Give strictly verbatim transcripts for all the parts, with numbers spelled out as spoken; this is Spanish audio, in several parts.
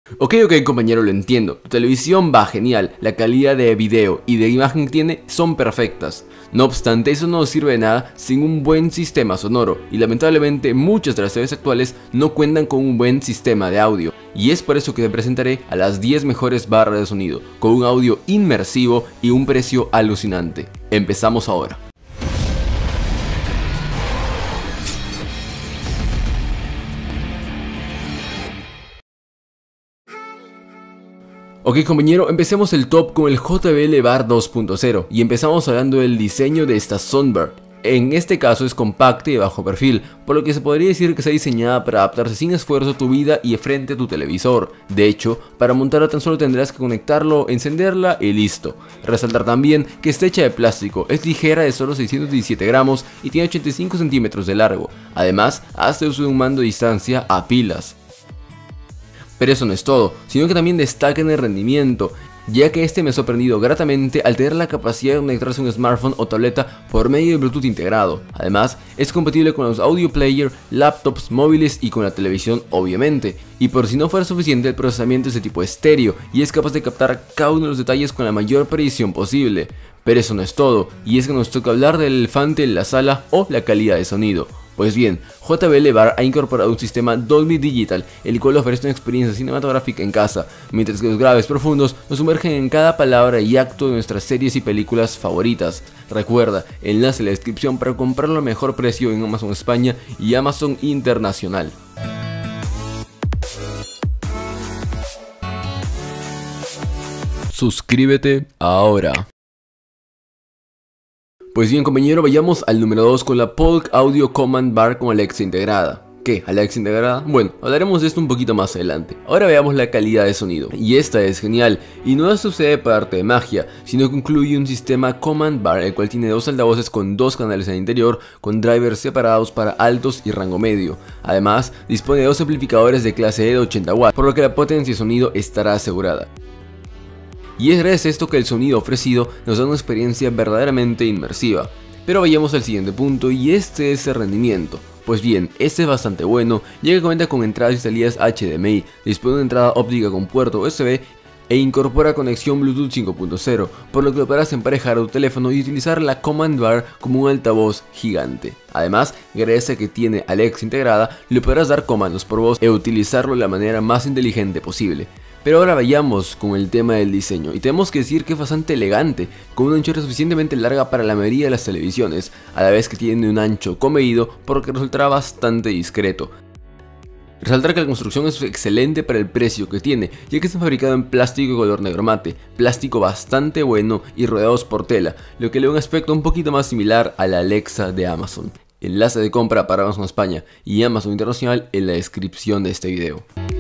Ok, ok compañero, lo entiendo, tu televisión va genial, la calidad de video y de imagen que tiene son perfectas. No obstante, eso no sirve de nada sin un buen sistema sonoro, y lamentablemente muchas de las T Vs actuales no cuentan con un buen sistema de audio. Y es por eso que te presentaré a las diez mejores barras de sonido, con un audio inmersivo y un precio alucinante. Empezamos ahora. Ok compañero, empecemos el top con el J B L Bar dos punto cero y empezamos hablando del diseño de esta soundbar. En este caso es compacta y de bajo perfil, por lo que se podría decir que está diseñada para adaptarse sin esfuerzo a tu vida y frente a tu televisor. De hecho, para montarla tan solo tendrás que conectarlo, encenderla y listo. Resaltar también que está hecha de plástico, es ligera de solo seiscientos diecisiete gramos y tiene ochenta y cinco centímetros de largo. Además, hace uso de un mando de distancia a pilas. Pero eso no es todo, sino que también destaca en el rendimiento, ya que este me ha sorprendido gratamente al tener la capacidad de conectarse a un smartphone o tableta por medio de Bluetooth integrado. Además, es compatible con los audio player, laptops, móviles y con la televisión obviamente. Y por si no fuera suficiente, el procesamiento es de tipo estéreo y es capaz de captar cada uno de los detalles con la mayor precisión posible. Pero eso no es todo, y es que nos toca hablar del elefante en la sala o la calidad de sonido. Pues bien, J B L Bar ha incorporado un sistema Dolby Digital, el cual ofrece una experiencia cinematográfica en casa, mientras que los graves profundos nos sumergen en cada palabra y acto de nuestras series y películas favoritas. Recuerda, enlace en la descripción para comprarlo a mejor precio en Amazon España y Amazon Internacional. Suscríbete ahora. Pues bien compañero, vayamos al número dos con la Polk Audio Command Bar con Alexa integrada. ¿Qué? ¿Alexa integrada? Bueno, hablaremos de esto un poquito más adelante. Ahora veamos la calidad de sonido. Y esta es genial, y no sucede por arte de magia, sino que incluye un sistema Command Bar, el cual tiene dos altavoces con dos canales en el interior, con drivers separados para altos y rango medio. Además, dispone de dos amplificadores de clase E de ochenta watts, por lo que la potencia de sonido estará asegurada. Y es gracias a esto que el sonido ofrecido nos da una experiencia verdaderamente inmersiva. Pero vayamos al siguiente punto, y este es el rendimiento. Pues bien, este es bastante bueno, ya que cuenta con entradas y salidas H D M I, dispone de entrada óptica con puerto U S B e incorpora conexión Bluetooth cinco punto cero, por lo que podrás emparejar a tu teléfono y utilizar la Command Bar como un altavoz gigante. Además, gracias a que tiene Alexa integrada, le podrás dar comandos por voz e utilizarlo de la manera más inteligente posible. Pero ahora vayamos con el tema del diseño, y tenemos que decir que es bastante elegante, con una anchura suficientemente larga para la mayoría de las televisiones, a la vez que tiene un ancho comedido, por lo que resultará bastante discreto. Resaltar que la construcción es excelente para el precio que tiene, ya que está fabricado en plástico de color negro mate, plástico bastante bueno y rodeados por tela, lo que le da un aspecto un poquito más similar a la Alexa de Amazon. Enlace de compra para Amazon España y Amazon Internacional en la descripción de este video.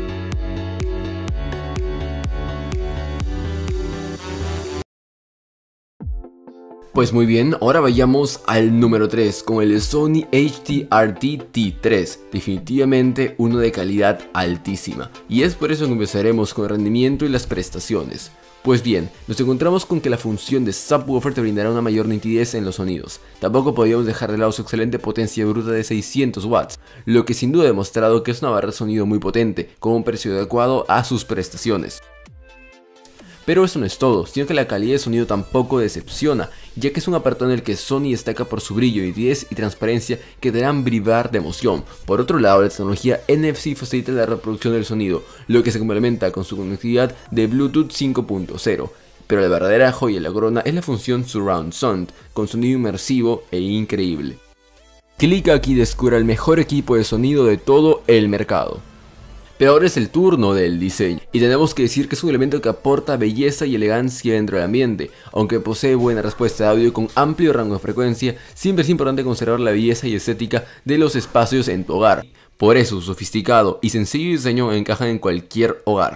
Pues muy bien, ahora vayamos al número tres con el Sony H D R T T tres, definitivamente uno de calidad altísima, y es por eso que empezaremos con el rendimiento y las prestaciones. Pues bien, nos encontramos con que la función de subwoofer te brindará una mayor nitidez en los sonidos. Tampoco podríamos dejar de lado su excelente potencia bruta de seiscientos watts, lo que sin duda ha demostrado que es una barra de sonido muy potente, con un precio adecuado a sus prestaciones. Pero eso no es todo, sino que la calidad de sonido tampoco decepciona, ya que es un apartado en el que Sony destaca por su brillo, nitidez y transparencia que te harán vibrar de emoción. Por otro lado, la tecnología N F C facilita la reproducción del sonido, lo que se complementa con su conectividad de Bluetooth cinco punto cero. Pero la verdadera joya de la corona es la función Surround Sound, con sonido inmersivo e increíble. Clica aquí y descubra el mejor equipo de sonido de todo el mercado. Pero ahora es el turno del diseño, y tenemos que decir que es un elemento que aporta belleza y elegancia dentro del ambiente. Aunque posee buena respuesta de audio con amplio rango de frecuencia, siempre es importante conservar la belleza y estética de los espacios en tu hogar. Por eso su sofisticado y sencillo diseño encajan en cualquier hogar.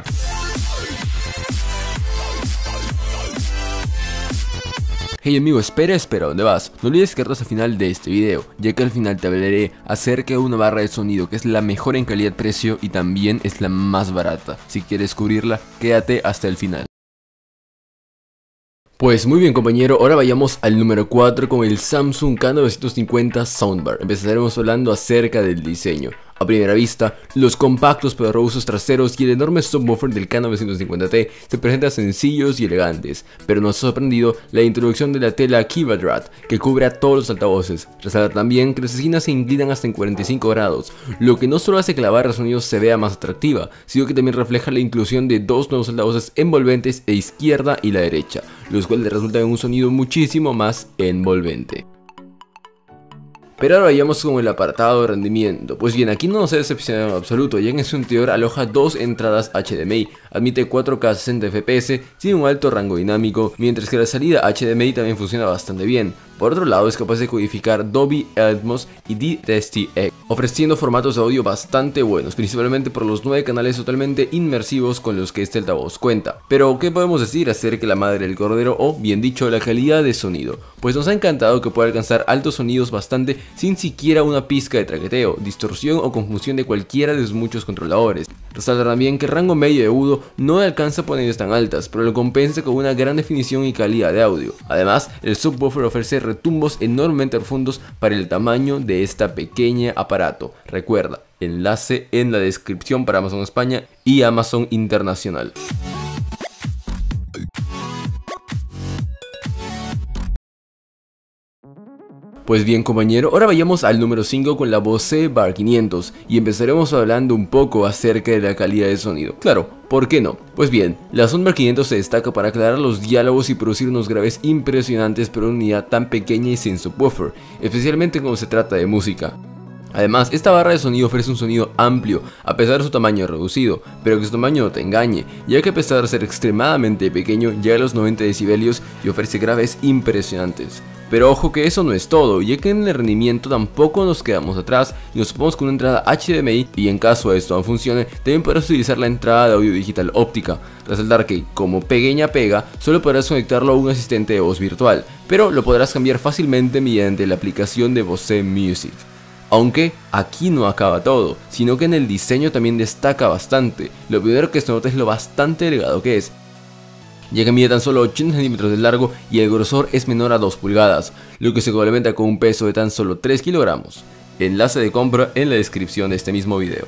Hey amigo, espera, espera, ¿dónde vas? No olvides quedarte hasta el final de este video, ya que al final te hablaré acerca de una barra de sonido que es la mejor en calidad-precio y también es la más barata. Si quieres descubrirla, quédate hasta el final. Pues muy bien compañero, ahora vayamos al número cuatro con el Samsung K novecientos cincuenta Soundbar. Empezaremos hablando acerca del diseño. A primera vista, los compactos pero robustos traseros y el enorme subwoofer del K novecientos cincuenta T se presentan sencillos y elegantes, pero nos ha sorprendido la introducción de la tela Kevadrat que cubre a todos los altavoces. Resalta también que las esquinas se inclinan hasta en cuarenta y cinco grados, lo que no solo hace que la barra de sonido se vea más atractiva, sino que también refleja la inclusión de dos nuevos altavoces envolventes a izquierda y la derecha, los cuales resultan en un sonido muchísimo más envolvente. Pero ahora vayamos con el apartado de rendimiento. Pues bien, aquí no nos ha decepcionado en absoluto, ya que en su interior aloja dos entradas H D M I, admite cuatro K sesenta F P S, tiene un alto rango dinámico, mientras que la salida H D M I también funciona bastante bien. Por otro lado, es capaz de codificar Dolby Atmos y D T S T X, ofreciendo formatos de audio bastante buenos, principalmente por los nueve canales totalmente inmersivos con los que este altavoz cuenta. Pero, ¿qué podemos decir acerca de la madre del cordero o, bien dicho, la calidad de sonido? Pues nos ha encantado que pueda alcanzar altos sonidos bastante sin siquiera una pizca de traqueteo, distorsión o confusión de cualquiera de sus muchos controladores. Resalta también que el rango medio de agudo no alcanza potencias tan altas, pero lo compensa con una gran definición y calidad de audio. Además, el subwoofer ofrece retumbos enormemente profundos para el tamaño de esta pequeña aparato. Recuerda, enlace en la descripción para Amazon España y Amazon Internacional. Pues bien, compañero, ahora vayamos al número cinco con la Bose Bar quinientos y empezaremos hablando un poco acerca de la calidad de sonido. Claro, ¿por qué no? Pues bien, la Soundbar quinientos se destaca para aclarar los diálogos y producir unos graves impresionantes por una unidad tan pequeña y sin subwoofer, especialmente cuando se trata de música. Además, esta barra de sonido ofrece un sonido amplio, a pesar de su tamaño reducido, pero que su tamaño no te engañe, ya que a pesar de ser extremadamente pequeño, llega a los noventa decibelios y ofrece graves impresionantes. Pero ojo que eso no es todo, ya que en el rendimiento tampoco nos quedamos atrás y nos ponemos con una entrada H D M I y en caso de esto no funcione, también podrás utilizar la entrada de audio digital óptica. Resaltar que, como pequeña pega, solo podrás conectarlo a un asistente de voz virtual, pero lo podrás cambiar fácilmente mediante la aplicación de Bose Music. Aunque aquí no acaba todo, sino que en el diseño también destaca bastante. Lo primero que se nota es lo bastante delgado que es, ya que mide tan solo ochenta centímetros de largo y el grosor es menor a dos pulgadas, lo que se complementa con un peso de tan solo tres kilogramos. Enlace de compra en la descripción de este mismo video.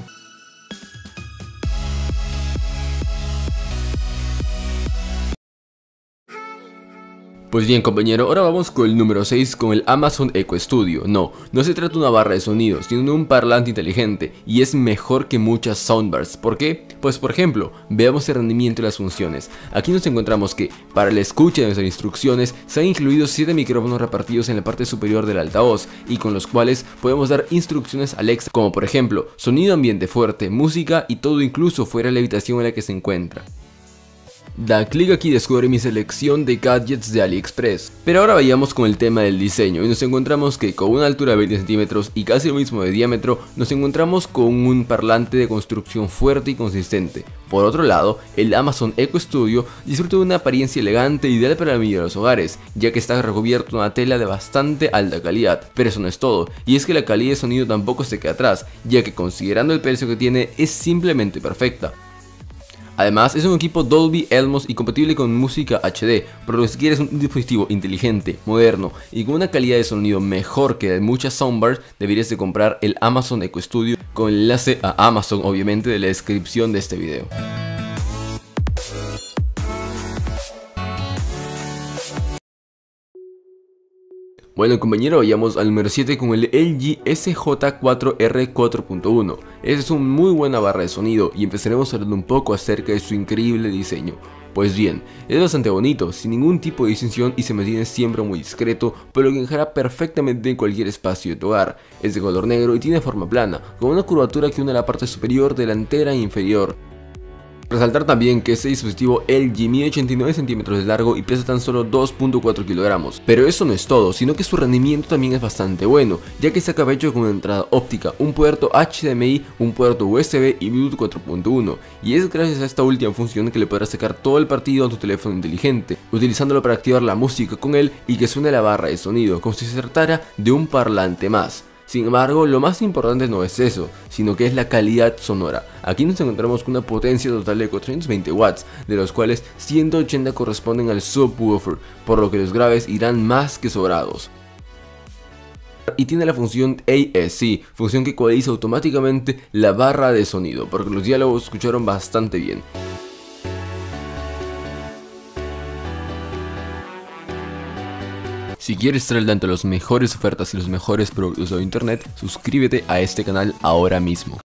Pues bien, compañero, ahora vamos con el número seis con el Amazon Echo Studio. No, no se trata de una barra de sonido, sino de un parlante inteligente y es mejor que muchas soundbars. ¿Por qué? Pues por ejemplo, veamos el rendimiento y las funciones. Aquí nos encontramos que para la escucha de nuestras instrucciones se han incluido siete micrófonos repartidos en la parte superior del altavoz y con los cuales podemos dar instrucciones a Alexa, como por ejemplo sonido ambiente fuerte, música y todo incluso fuera de la habitación en la que se encuentra. Da clic aquí y descubre mi selección de gadgets de AliExpress. Pero ahora vayamos con el tema del diseño y nos encontramos que con una altura de veinte centímetros y casi lo mismo de diámetro, nos encontramos con un parlante de construcción fuerte y consistente. Por otro lado, el Amazon Echo Studio disfruta de una apariencia elegante ideal para la mayoría de los hogares, ya que está recubierto de una tela de bastante alta calidad. Pero eso no es todo, y es que la calidad de sonido tampoco se queda atrás, ya que considerando el precio que tiene es simplemente perfecta. Además, es un equipo Dolby Atmos y compatible con música H D, por lo que si quieres un dispositivo inteligente, moderno y con una calidad de sonido mejor que de muchas soundbars, deberías de comprar el Amazon Echo Studio con el enlace a Amazon, obviamente, de la descripción de este video. Bueno, compañero, vayamos al número siete con el L G S J cuatro R cuatro punto uno. Esta es una muy buena barra de sonido y empezaremos hablando un poco acerca de su increíble diseño. Pues bien, es bastante bonito, sin ningún tipo de distinción y se mantiene siempre muy discreto, pero que encaja perfectamente en cualquier espacio de tu hogar. Es de color negro y tiene forma plana, con una curvatura que une la parte superior, delantera e inferior. Resaltar también que este dispositivo L G mide ochenta y nueve centímetros de largo y pesa tan solo dos punto cuatro kilogramos. Pero eso no es todo, sino que su rendimiento también es bastante bueno, ya que está hecho con una entrada óptica, un puerto H D M I, un puerto U S B y Bluetooth cuatro punto uno. Y es gracias a esta última función que le podrás sacar todo el partido a tu teléfono inteligente, utilizándolo para activar la música con él y que suene la barra de sonido, como si se tratara de un parlante más. Sin embargo, lo más importante no es eso, sino que es la calidad sonora. Aquí nos encontramos con una potencia total de cuatrocientos veinte watts, de los cuales ciento ochenta corresponden al subwoofer, por lo que los graves irán más que sobrados. y tiene la función A S C, función que ecualiza automáticamente la barra de sonido, porque los diálogos escucharon bastante bien. Si quieres estar al tanto de las mejores ofertas y los mejores productos de internet, suscríbete a este canal ahora mismo.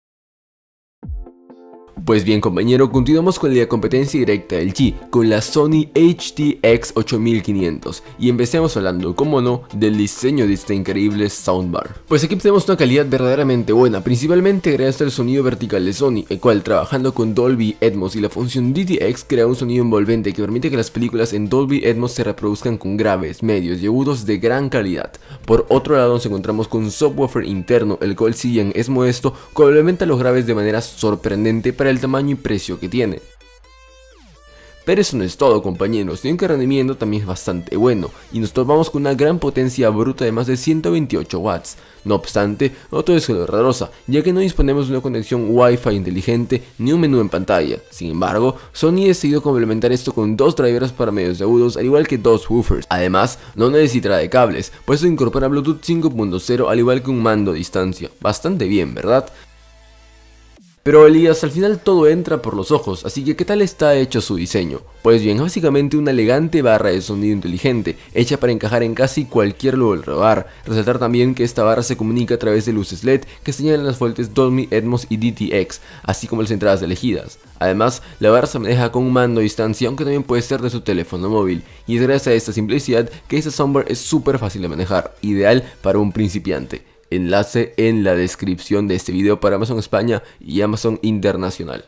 Pues bien compañero, continuamos con la competencia directa del G, con la Sony H T X ocho mil quinientos, y empecemos hablando, como no, del diseño de esta increíble soundbar. Pues aquí tenemos una calidad verdaderamente buena, principalmente gracias al sonido vertical de Sony, el cual, trabajando con Dolby Atmos y la función D T X, crea un sonido envolvente que permite que las películas en Dolby Atmos se reproduzcan con graves, medios y agudos de gran calidad. Por otro lado nos encontramos con un subwoofer interno, el cual si bien es modesto, complementa los graves de manera sorprendente para el tamaño y precio que tiene. Pero eso no es todo compañeros, sino que el rendimiento también es bastante bueno, y nos topamos con una gran potencia bruta de más de ciento veintiocho watts. No obstante, no todo es color de rosa, ya que no disponemos de una conexión Wi-Fi inteligente ni un menú en pantalla. Sin embargo, Sony ha decidido complementar esto con dos drivers para medios de agudos, al igual que dos woofers. Además, no necesitará de cables, pues esto incorpora Bluetooth cinco punto cero al igual que un mando a distancia. Bastante bien, ¿verdad? Pero Elías, al final todo entra por los ojos, así que ¿qué tal está hecho su diseño? Pues bien, es básicamente una elegante barra de sonido inteligente, hecha para encajar en casi cualquier lugar del hogar. Resaltar también que esta barra se comunica a través de luces L E D que señalan las fuentes Dolby Atmos y D T X, así como las entradas elegidas. Además, la barra se maneja con un mando a distancia, aunque también puede ser de su teléfono móvil, y es gracias a esta simplicidad que esta soundbar es súper fácil de manejar, ideal para un principiante. Enlace en la descripción de este video para Amazon España y Amazon Internacional.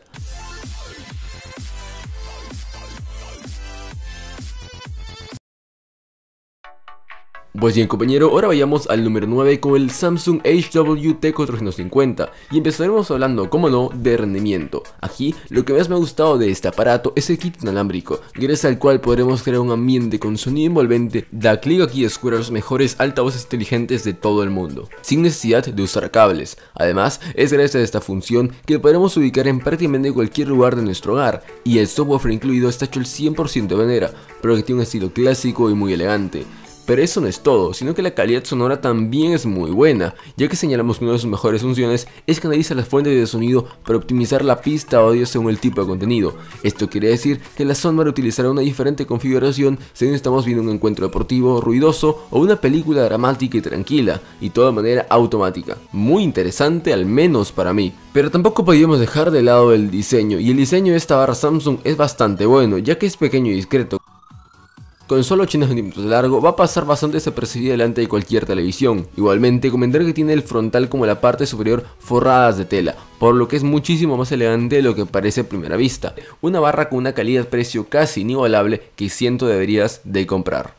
Pues bien compañero, ahora vayamos al número nueve con el Samsung H W T cuatrocientos cincuenta y empezaremos hablando, como no, de rendimiento. Aquí lo que más me ha gustado de este aparato es el kit inalámbrico, gracias al cual podremos crear un ambiente con sonido envolvente. Da clic aquí y descubre los mejores altavoces inteligentes de todo el mundo, sin necesidad de usar cables. Además, es gracias a esta función que podremos ubicar en prácticamente cualquier lugar de nuestro hogar, y el subwoofer incluido está hecho al cien por ciento de madera, pero que tiene un estilo clásico y muy elegante. Pero eso no es todo, sino que la calidad sonora también es muy buena, ya que señalamos que una de sus mejores funciones es que analiza las fuentes de sonido para optimizar la pista audio según el tipo de contenido. Esto quiere decir que la soundbar utilizará una diferente configuración según estamos viendo un encuentro deportivo, ruidoso o una película dramática y tranquila, y todo de manera automática. Muy interesante, al menos para mí. Pero tampoco podíamos dejar de lado el diseño, y el diseño de esta barra Samsung es bastante bueno, ya que es pequeño y discreto. Con solo ochenta centímetros de largo va a pasar bastante desapercibido delante de cualquier televisión. Igualmente comentar que tiene el frontal como la parte superior forradas de tela, por lo que es muchísimo más elegante de lo que parece a primera vista. Una barra con una calidad-precio casi inigualable que siento deberías de comprar.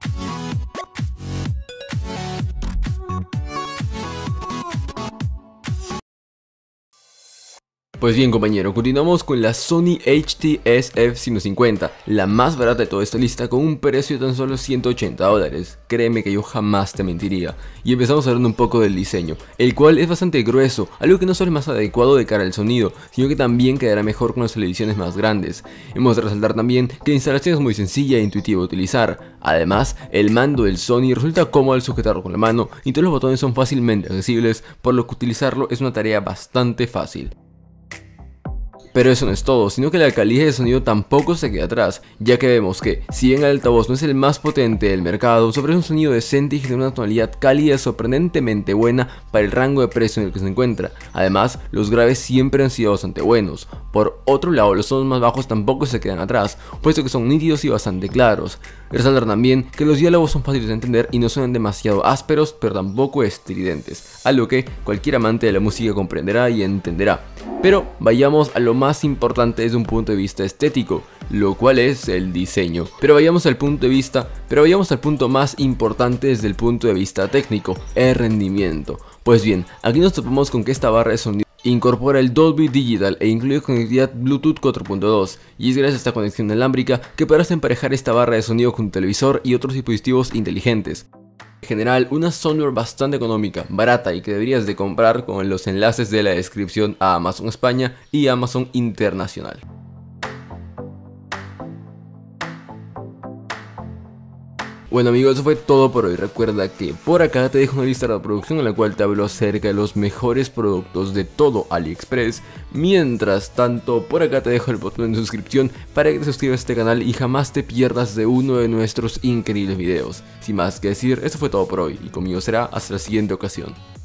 Pues bien compañero, continuamos con la Sony H T S F ciento cincuenta, la más barata de toda esta lista con un precio de tan solo ciento ochenta dólares, créeme que yo jamás te mentiría. Y empezamos hablando un poco del diseño, el cual es bastante grueso, algo que no solo es más adecuado de cara al sonido, sino que también quedará mejor con las televisiones más grandes. Hemos de resaltar también que la instalación es muy sencilla e intuitiva de utilizar. Además, el mando del Sony resulta cómodo al sujetarlo con la mano y todos los botones son fácilmente accesibles, por lo que utilizarlo es una tarea bastante fácil. Pero eso no es todo, sino que la calidad de sonido tampoco se queda atrás, ya que vemos que, si bien el altavoz no es el más potente del mercado, ofrece un sonido decente y genera una tonalidad cálida sorprendentemente buena para el rango de precio en el que se encuentra. Además, los graves siempre han sido bastante buenos. Por otro lado, los tonos más bajos tampoco se quedan atrás, puesto que son nítidos y bastante claros. Resaltar también que los diálogos son fáciles de entender y no suenan demasiado ásperos, pero tampoco estridentes, algo que cualquier amante de la música comprenderá y entenderá. Pero vayamos a lo más importante desde un punto de vista estético, lo cual es el diseño. Pero vayamos al punto de vista, pero vayamos al punto más importante desde el punto de vista técnico, el rendimiento. Pues bien, aquí nos topamos con que esta barra de sonido incorpora el Dolby Digital e incluye conectividad Bluetooth cuatro punto dos, y es gracias a esta conexión inalámbrica que podrás emparejar esta barra de sonido con tu televisor y otros dispositivos inteligentes. En general, una soundbar bastante económica, barata y que deberías de comprar con los enlaces de la descripción a Amazon España y Amazon Internacional. Bueno amigos, eso fue todo por hoy. Recuerda que por acá te dejo una lista de reproducción en la cual te hablo acerca de los mejores productos de todo AliExpress. Mientras tanto, por acá te dejo el botón de suscripción para que te suscribas a este canal y jamás te pierdas de uno de nuestros increíbles videos. Sin más que decir, eso fue todo por hoy y conmigo será hasta la siguiente ocasión.